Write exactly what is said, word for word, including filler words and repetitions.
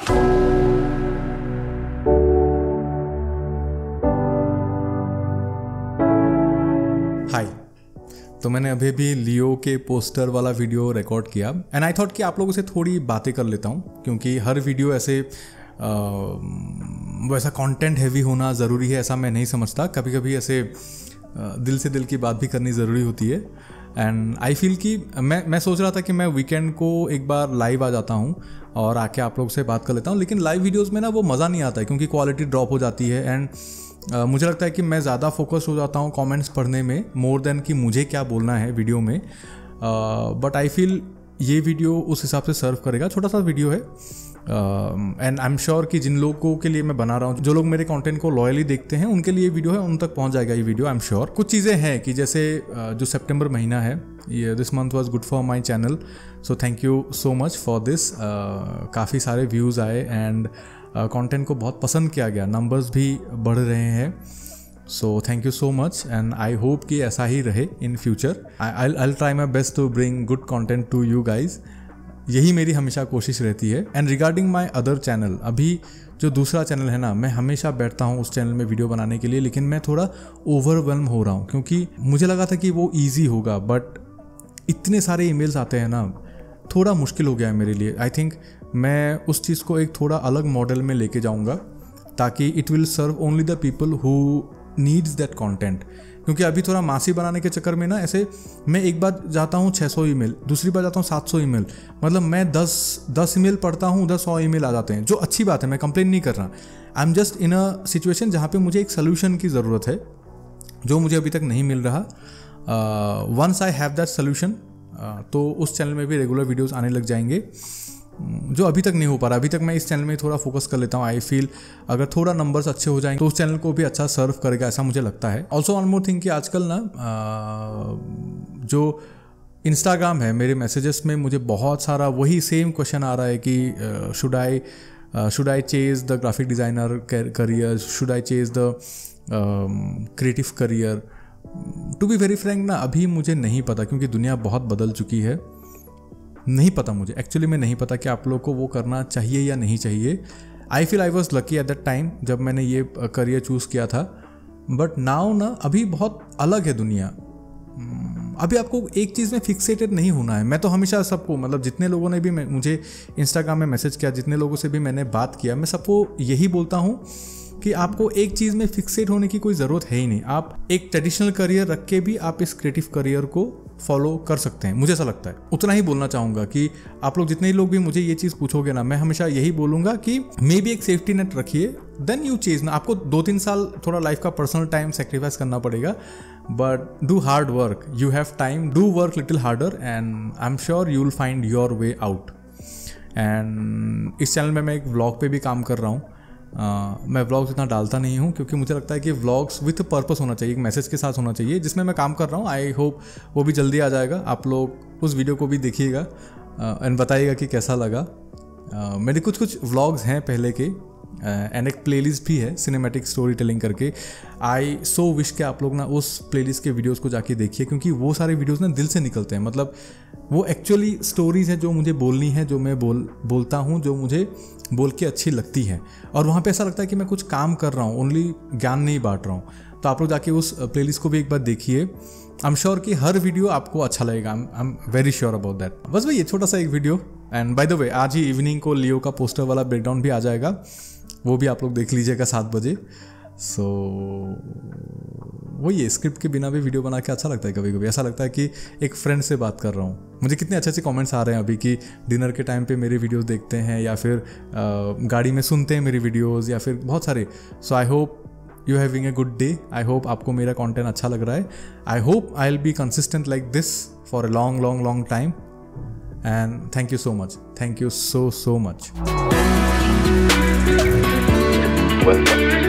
हाय, तो मैंने अभी भी लियो के पोस्टर वाला वीडियो रिकॉर्ड किया एंड आई थॉट कि आप लोगों से थोड़ी बातें कर लेता हूँ, क्योंकि हर वीडियो ऐसे आ, वैसा कंटेंट हैवी होना ज़रूरी है ऐसा मैं नहीं समझता। कभी कभी ऐसे आ, दिल से दिल की बात भी करनी ज़रूरी होती है एंड आई फील कि मैं मैं सोच रहा था कि मैं वीकेंड को एक बार लाइव आ जाता हूँ और आके आप लोगों से बात कर लेता हूँ, लेकिन लाइव वीडियोज़ में ना वो मज़ा नहीं आता है क्योंकि क्वालिटी ड्रॉप हो जाती है एंड Uh, मुझे लगता है कि मैं ज़्यादा फोकस हो जाता हूँ कमेंट्स पढ़ने में मोर देन कि मुझे क्या बोलना है वीडियो में। बट आई फील ये वीडियो उस हिसाब से सर्व करेगा। छोटा सा वीडियो है एंड आई एम श्योर कि जिन लोगों के लिए मैं बना रहा हूँ, जो लोग मेरे कंटेंट को लॉयली देखते हैं, उनके लिए वीडियो है, उन तक पहुँच जाएगा ये वीडियो, आई एम श्योर। कुछ चीज़ें हैं कि जैसे uh, जो सितंबर महीना है, ये this month was good for my channel, so thank you so much for this. काफ़ी सारे व्यूज़ आए एंड कंटेंट uh, को बहुत पसंद किया गया, नंबर्स भी बढ़ रहे हैं, so thank you so much and I hope कि ऐसा ही रहे in future. I I try my best to bring good content to you guys, यही मेरी हमेशा कोशिश रहती है। And regarding my other channel, अभी जो दूसरा चैनल है ना, मैं हमेशा बैठता हूँ उस चैनल में वीडियो बनाने के लिए, लेकिन मैं थोड़ा ओवरवेल्म हो रहा हूँ क्योंकि मुझे लगा था कि वो ईजी होगा, बट इतने सारे ईमेल्स आते हैं ना, थोड़ा मुश्किल हो गया है मेरे लिए। आई थिंक मैं उस चीज़ को एक थोड़ा अलग मॉडल में लेके जाऊंगा ताकि it will serve only the people who needs that content. क्योंकि अभी थोड़ा मासी बनाने के चक्कर में ना, ऐसे मैं एक बार जाता हूँ छः सौ ईमेल, दूसरी बार जाता हूँ सात सौ ईमेल, मतलब मैं दस दस ईमेल पढ़ता हूँ, उधर सौ ईमेल आ जाते हैं, जो अच्छी बात है, मैं कंप्लेन नहीं कर रहा। I am just in a situation जहाँ पे मुझे एक सोल्यूशन की ज़रूरत है जो मुझे अभी तक नहीं मिल रहा। Once I have that solution तो उस चैनल में भी रेगुलर वीडियोज़ आने लग जाएंगे, जो अभी तक नहीं हो पा रहा। अभी तक मैं इस चैनल में थोड़ा फोकस कर लेता हूँ। आई फील अगर थोड़ा नंबर्स अच्छे हो जाएंगे तो उस चैनल को भी अच्छा सर्व करेगा, ऐसा मुझे लगता है। ऑल्सो वन मोर थिंग कि आजकल ना जो इंस्टाग्राम है, मेरे मैसेजेस में मुझे बहुत सारा वही सेम क्वेश्चन आ रहा है कि should I should I chase the graphic designer career, should I chase the creative career. To be very frank ना, अभी मुझे नहीं पता क्योंकि दुनिया बहुत बदल चुकी है। नहीं पता मुझे, एक्चुअली में नहीं पता कि आप लोग को वो करना चाहिए या नहीं चाहिए। I feel I was lucky at that time जब मैंने ये करियर चूज़ किया था, बट नाउ ना अभी बहुत अलग है दुनिया। अभी आपको एक चीज़ में फिक्सेटेड नहीं होना है। मैं तो हमेशा सबको, मतलब जितने लोगों ने भी मुझे इंस्टाग्राम में मैसेज किया, जितने लोगों से भी मैंने बात किया, मैं सबको यही बोलता हूँ कि आपको एक चीज़ में फिक्सेट होने की कोई ज़रूरत है ही नहीं। आप एक ट्रेडिशनल करियर रख के भी आप इस क्रिएटिव करियर को फॉलो कर सकते हैं, मुझे ऐसा लगता है। उतना ही बोलना चाहूँगा कि आप लोग जितने लोग भी मुझे ये चीज़ पूछोगे ना, मैं हमेशा यही बोलूँगा कि मे बी एक सेफ्टी नेट रखिए, देन यू चेज ना। आपको दो तीन साल थोड़ा लाइफ का पर्सनल टाइम सेक्रीफाइस करना पड़ेगा, but do hard work, you have time, do work little harder and I am sure you will find your way out. And इस चैनल में मैं एक व्लॉग पे भी काम कर रहा हूँ। Uh, मैं व्लॉग्स इतना डालता नहीं हूँ क्योंकि मुझे लगता है कि व्लॉग्स विथ पर्पस होना चाहिए, एक मैसेज के साथ होना चाहिए, जिसमें मैं काम कर रहा हूँ। आई होप वो भी जल्दी आ जाएगा। आप लोग उस वीडियो को भी देखिएगा एंड uh, बताइएगा कि कैसा लगा। uh, मेरे कुछ कुछ व्लॉग्स हैं पहले के एंड uh, एक प्लेलिस्ट भी है सिनेमैटिक स्टोरी टेलिंग करके। आई सो विश के आप लोग ना उस प्लेलिस्ट के वीडियोस को जाके देखिए, क्योंकि वो सारे वीडियोस ना दिल से निकलते हैं। मतलब वो एक्चुअली स्टोरीज है जो मुझे बोलनी है, जो मैं बोल बोलता हूँ, जो मुझे बोल के अच्छी लगती है, और वहाँ पे ऐसा लगता है कि मैं कुछ काम कर रहा हूँ, ओनली ज्ञान नहीं बांट रहा हूँ। तो आप लोग जाके उस प्लेलिस्ट को भी एक बार देखिए। आई एम श्योर कि हर वीडियो आपको अच्छा लगेगा। I am very sure about that. बस भाई ये छोटा सा एक video. And by the way, आज ही इवनिंग को लियो का पोस्टर वाला ब्रेकडाउन भी आ जाएगा, वो भी आप लोग देख लीजिएगा सात बजे। सो वो ये स्क्रिप्ट के बिना भी वीडियो बना के अच्छा लगता है। कभी कभी ऐसा लगता है कि एक फ्रेंड से बात कर रहा हूँ। मुझे कितने अच्छे अच्छे कमेंट्स आ रहे हैं अभी कि डिनर के टाइम पे मेरे वीडियोस देखते हैं, या फिर आ, गाड़ी में सुनते हैं मेरी वीडियोस, या फिर बहुत सारे। So I hope you having a good day. I hope आपको मेरा कंटेंट अच्छा लग रहा है। I hope I will be consistent like this for a long long long time and thank you so much. Thank you so so much. Welcome.